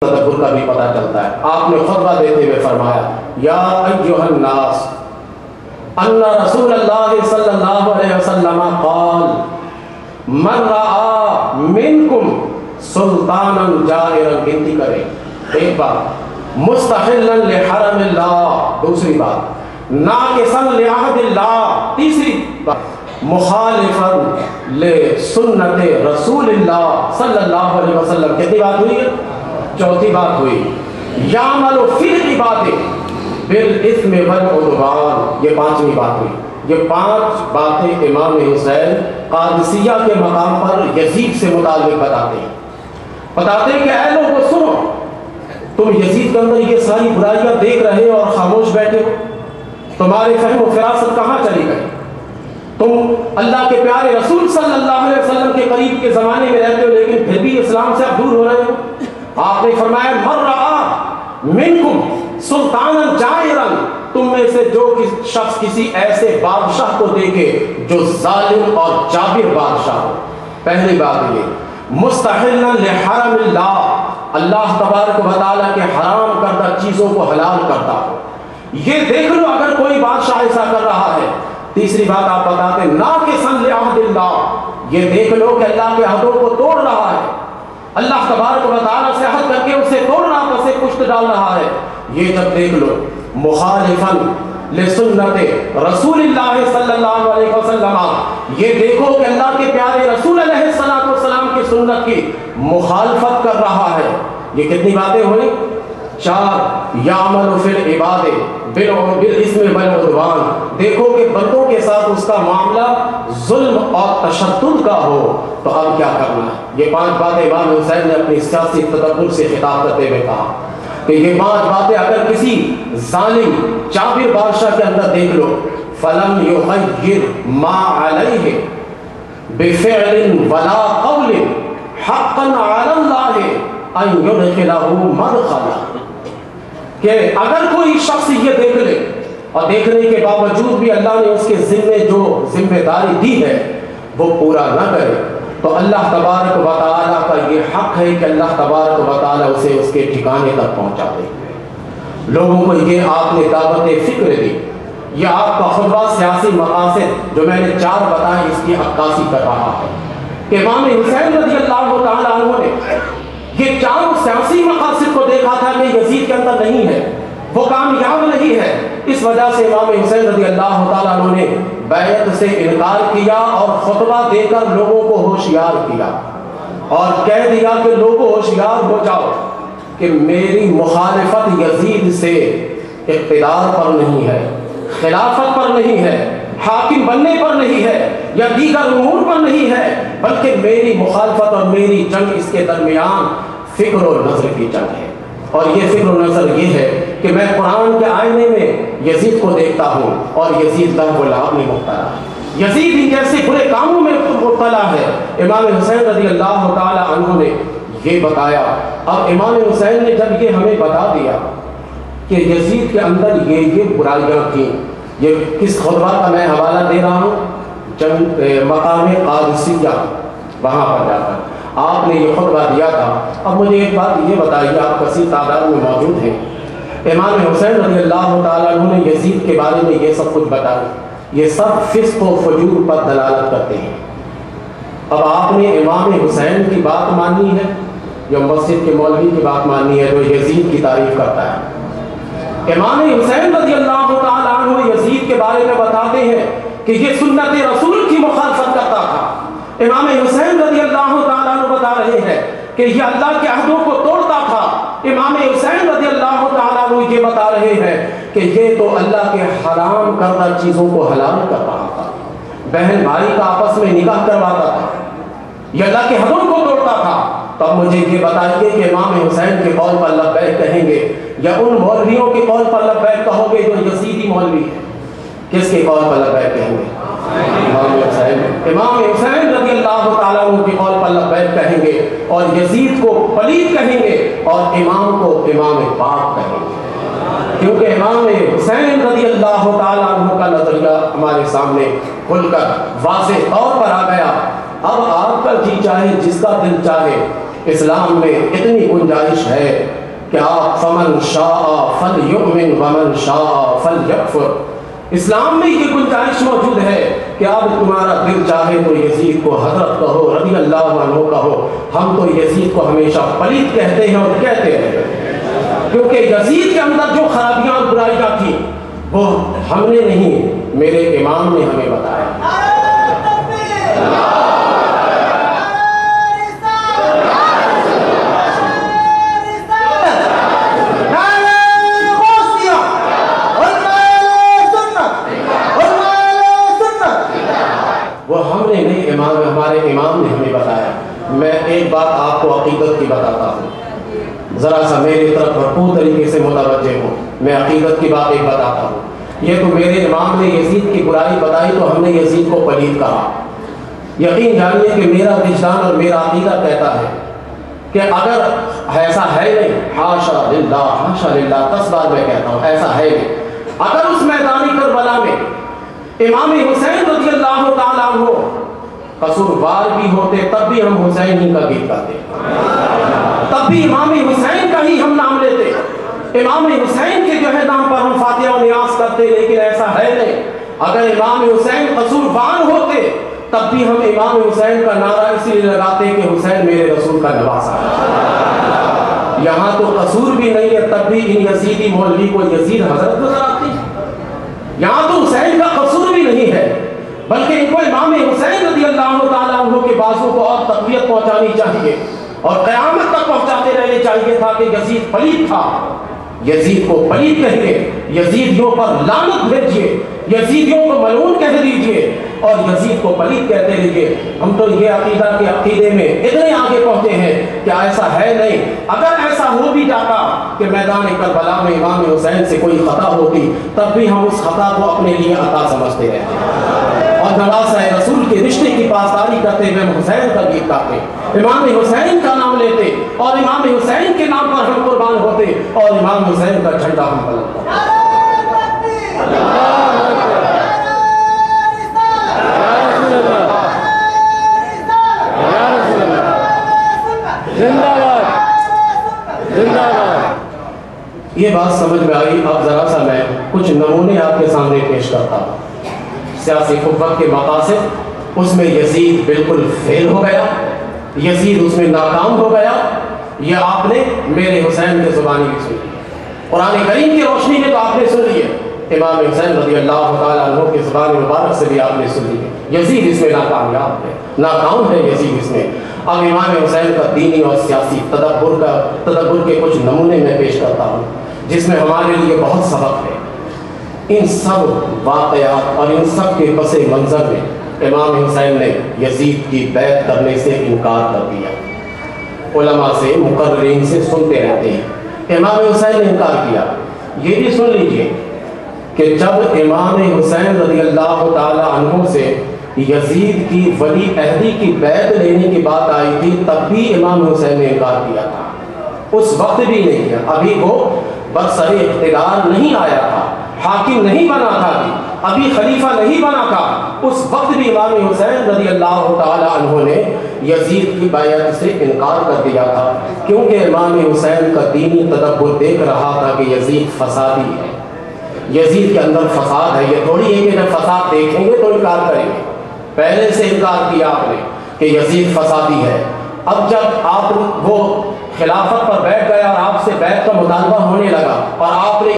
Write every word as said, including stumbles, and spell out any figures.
تدبر کا بھی پتہ چلتا ہے۔ آپ نے خطبہ دیتے ہوئے فرمایا یا ایھا الناس ان رسول اللہ صلی اللہ علیہ وسلم قال من رأى منکم سلطانا جائرا، گنتی کریں، ایک بات مستحلا لحرم اللہ، دوسری بات ناقصا لعہد اللہ، تیسری بات مخالفا لسنت رسول اللہ صلی اللہ علیہ وسلم، کتنی بات ہوئی ہے؟ چوتھی بات ہوئی یعمل فی العباد بالاثم والعدوان، یہ پانچویں بات ہوئی۔ یہ پانچ باتیں امام حسین قادسیہ کے مقام پر یزید سے متعلق بتاتے ہیں بتاتے ہیں کہ اے لوگوں سنو، تم یزید کے اندر یہ ساری برائیاں دیکھ رہے ہو اور خاموش بیٹھے ہو، تمہاری فہم و فراست کہاں چلی گئی؟ تم اللہ کے پیارے رسول صلی اللہ علیہ وسلم کے قریب کے زمانے میں رہتے ہو لیکن پھر بھی اسلام سے اب دور ہو رہے ہو۔ آپ نے فرمایا من رأى منکم سلطانا جائرا، تم میں سے جو شخص کسی ایسے بادشاہ کو دیکھے جو ظالم اور جابر بادشاہ ہو، پہلی بات یہ مستحلا لحرم اللہ، اللہ تبارک و تعالیٰ کے حرام کردہ چیزوں کو حلال کرتا ہو، یہ دیکھ لو اگر کوئی بادشاہ ایسا کر رہا ہے۔ تیسری بات آپ بتاتے ہیں ناقصا لعہد اللہ، یہ دیکھ لو کہ اللہ کے عہدوں کو توڑ رہا ہے، اللہ تبارک و تعالیٰ سے عہد کر کے اسے توڑنا پسے پشت ڈال رہا ہے، یہ جب دیکھ لو مخالفا لسنت رسول اللہ صلی اللہ علیہ وسلم، یہ دیکھو کہ اللہ کے پیارے رسول علیہ السلام کی سنت کی مخالفت کر رہا ہے۔ یہ کتنی باتیں ہوئی؟ چار یعمل فی العباد بالاثم والعدوان، دیکھو کہ بندوں کے ساتھ اس کا معاملہ ظلم اور تشدد کا ہو تو اب کیا کرنا ہے؟ یہ پانچ باتیں امام حسین نے اپنی سیاسی تدبر سے خطاب کرتے ہوئے کہا کہ یہ پانچ باتیں اگر کسی ظالم جابر بادشاہ کے اندر دیکھ لو فلم یغیر ما علیہ بفعل ولا قول حقا علی اللہ ان یدخلہ مدخلا، کہ اگر کوئی شخص یہ دیکھ لے اور دیکھنے کے باوجود بھی اللہ نے اس کے ذمے جو ذمہ داری دی ہے وہ پورا نہ کرے تو اللہ تبارک و تعالیٰ کا یہ حق ہے کہ اللہ تبارک و تعالیٰ اسے اس کے ٹھکانے تک پہنچا دے۔ لوگوں کو یہ آپ نے دعوت فکر دی، یہ آپ کا خطبہ سیاسی مقاصد جو میں نے چار بتائے اس کی عکاسی کر رہا ہے کہ امام حسین رضی اللہ تعالیٰ عنہ نے یہ چاروں سیاسی مقاصد کو دیکھا تھا کہ یزید کے اندر نہیں ہے، وہ کامیاب نہیں ہے، اس وجہ سے امام حسین رضی اللہ تعالیٰ عنہ نے بیعت سے انکار کیا اور خطبہ دے کر لوگوں کو ہوشیار کیا اور کہہ دیا کہ لوگوں ہوشیار ہو جاؤ کہ میری مخالفت یزید سے اقتدار پر نہیں ہے، خلافت پر نہیں ہے، حاکم بننے پر نہیں ہے یا دیگر امور پر نہیں ہے، بلکہ میری مخالفت اور میری جنگ اس کے درمیان فکر و نظر کی جنگ ہے۔ اور یہ فکر و نظر یہ ہے کہ میں قرآن کے آئینے میں یزید کو دیکھتا ہوں اور یزید لہو و لعب میں مبتلا ہے، یزید ہی جیسے برے کاموں میں مبتلا ہے۔ امام حسین رضی اللہ تعالی عنہ نے یہ بتایا۔ اب امام حسین نے جب یہ ہمیں بتا دیا کہ یزید کے اندر یہ یہ برائیاں تھیں، یہ کس خطبہ کا میں حوالہ دے رہا ہوں؟ جنگ مقام قادسیہ، وہاں پر جا کر آپ نے یہ خطبہ دیا تھا۔ اب مجھے ایک بات یہ بتائیے، آپ کثیر تعداد میں موجود ہیں، امام حسین رضی اللہ تعالیٰ عنہ نے یزید کے بارے میں یہ سب کچھ بتایا، یہ سب فسق و فجور پر دلالت کرتے ہیں۔ اب آپ نے امام حسین کی بات ماننی ہے یا مسجد کے مولوی کی بات ماننی ہے جو یزید کی تعریف کرتا ہے؟ امام حسین رضی اللہ تعالیٰ عنہ یزید کے بارے میں بتاتے ہیں کہ یہ سنت رسول کی مخالفت کرتا تھا۔ امام حسین رضی اللہ تعالیٰ عنہ بتا رہے ہیں کہ یہ اللہ کے عہدوں کو توڑتا تھا۔ امام حسین رضی اللہ تعالیٰ عنہ یہ بتا رہے ہیں کہ یہ تو اللہ کے حرام کردہ چیزوں کو حلال کر رہا تھا، بہن بھائی کا آپس میں نکاح کرواتا تھا، یہ اللہ کے حدوں کو توڑتا تھا۔ تو اب مجھے یہ بتائیے کہ امام حسین کے قول پر لبیک کہیں گے یا ان مولویوں کے قول پر لبیک کہو گے جو یزیدی مولوی ہے؟ کس کے قول پر لبیک کہیں گے؟ امام حسین امام حسین رضی اللہ تعالیٰ عنہ کے قول پر لبیک کہیں گے اور یزید کو پلید کہیں گے اور امام کو امام پاک کہیں گے، کیونکہ امام حسین رضی اللہ تعالیٰ عنہ کا نظریہ ہمارے سامنے کھل کر واضح طور پر آ گیا۔ اب آپ کا جی چاہے، جس کا دل چاہے اسلام میں اتنی گنجائش ہے کہ آپ فمن شاء فلیؤمن ومن شاء فلیکفر، اسلام میں یہ گنجائش موجود ہے کہ اب تمہارا دل چاہے تو یزید کو حضرت کہو، رضی اللہ عنہ کہو، ہم تو یزید کو ہمیشہ پلیت کہتے ہیں اور کہتے ہیں، کیونکہ یزید کے اندر جو خرابیاں اور برائیاں تھیں وہ ہم نے نہیں، میرے امام نے ہمیں بتایا۔ وہ ہم نے نہیں، امام ہمارے امام نے ہمیں بتایا۔ میں ایک بات آپ کو عقیدت کی بتاتا ہوں، ذرا سا میری طرف بھرپور طریقے سے متوجہ ہوں۔ میں عقیدت کی بات ایک بتاتا ہوں۔ یہ تو میرے امام نے یزید کی برائی بتائی تو ہم نے یزید کو پلید کہا۔ یقین جانیے کہ میرا وجدان اور میرا عقیدہ کہتا ہے کہ اگر ایسا ہے نہیں، حاشا للہ حاشا للہ، دس بار میں کہتا ہوں ایسا ہے نہیں، اگر اس میدان کربلا میں امام حسین رضی اللہ تعالیٰ عنہ قصوروار بھی ہوتے تب بھی ہم حسین ہی کا گیت گاتے، تب بھی امام حسین کا ہی ہم نام لیتے، امام حسین کے جو ہے نام پر ہم فاتحہ و نیاز کرتے، لیکن ایسا ہے نہیں۔ اگر امام حسین قصوروار ہوتے تب بھی ہم امام حسین کا نعرہ اسی لیے لگاتے کہ حسین میرے رسول کا نواسا ہے۔ یہاں تو قصور بھی نہیں ہے تب بھی ان یزیدی مولوی کو یزید حضرت نظر آتی ہے۔ یہاں تو حسین کا قصور بھی نہیں ہے، بلکہ ان کو امام حسین رضی اللہ تعالیٰ عنہ کے بازو کو اور تقویت پہنچانی چاہیے اور قیامت تک پہنچاتے رہنے چاہیے تھا کہ یزید پلید تھا، یزید کو پلید کہیے، یزیدیوں پر لعنت بھیجیے، یزیدیوں کو ملعون کہہ دیجیے اور یزید کو پلید کہتے رہیے۔ ہم تو یہ عقیدہ کے عقیدے میں اتنے آگے پہنچے ہیں کہ ایسا ہے نہیں۔ اگر ایسا ہو بھی جاتا کہ میدان کربلا میں امام حسین سے کوئی خطا ہوتی تب بھی ہم اس خطا کو اپنے لیے عطا سمجھتے رہتے اور نواسہ رسول کے رشتے کی پاسداری کرتے ہوئے ہم حسین کا گیت گاتے، امام حسین کا نام لیتے اور امام حسین کے نام پر ہم قربان ہوتے اور امام حسین کا جھنڈا ہم بلندتے۔ یہ بات سمجھ میں آئی۔ اب ذرا سا میں کچھ نمونے آپ کے سامنے پیش کرتا ہوں۔ سیاسی قوت کے مقاصد، اس میں یزید بالکل فیل ہو گیا، یزید اس میں ناکام ہو گیا، یہ آپ نے میرے حسین کے زبانی بھی سنی، قرآن کریم کی روشنی میں تو آپ نے سن لی ہے، امام حسین رضی اللہ تعالیٰ عنہ کی زبان مبارک سے بھی آپ نے سن لی ہے، یزید اس میں ناکامیاب ہے، ناکام ہے یزید اس میں۔ اب امام حسین کا دینی اور سیاسی تدبر کا تدبر کے کچھ نمونے میں پیش کرتا ہوں جس میں ہمارے لیے بہت سبق ہے۔ ان سب واقعات اور ان سب کے پس منظر میں امام حسین نے یزید کی بیعت کرنے سے انکار کر دیا۔ علماء سے مقررین سے سنتے رہتے ہیں امام حسین نے انکار کیا۔ یہ بھی سن لیجئے کہ جب امام حسین رضی اللہ تعالی عنہ سے یزید کی ولی عہدی کی بیعت لینے کی بات آئی تھی تب بھی امام حسین نے انکار کیا تھا، اس وقت بھی نہیں کیا، ابھی وہ برسر اقتدار نہیں آیا تھا، حاکم نہیں بنا تھا، ابھی خلیفہ نہیں بنا تھا، اس وقت بھی امام حسین رضی اللہ تعالی عنہ نے یزید کی بیعت سے انکار کر دیا تھا، کیونکہ امام حسین کا دینی تدبر دیکھ رہا تھا کہ یزید فسادی ہے، یزید کے اندر فساد ہے۔ یہ تھوڑی ہے کہ جب فساد دیکھیں گے تو انکار کریں گے، پہلے سے انکار کیا آپ نے کہ یزید فسادی ہے۔ اب جب آپ وہ خلافت پر بیٹھ گئے اور آپ سے بیعت کا مطالبہ ہونے لگا